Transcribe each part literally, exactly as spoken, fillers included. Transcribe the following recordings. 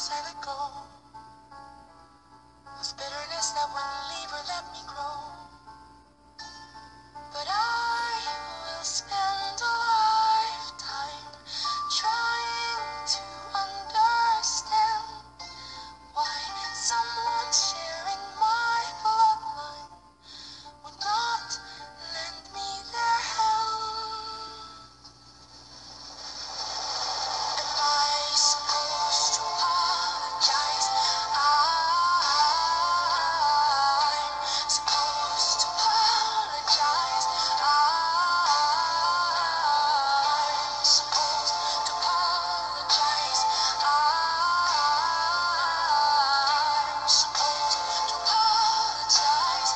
as I let go. Was bitterness that wouldn't leave or let me grow. But I will spend a lifetime trying to understand why someone sharing my bloodline would not lend me their hand. Am I supposed to apologize? I'm supposed to apologize. I'm supposed to apologize. I'm supposed to apologize.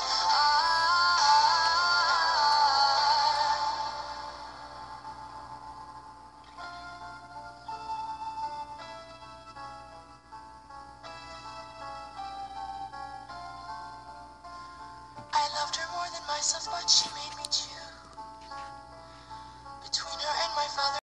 I loved her more than myself, but she made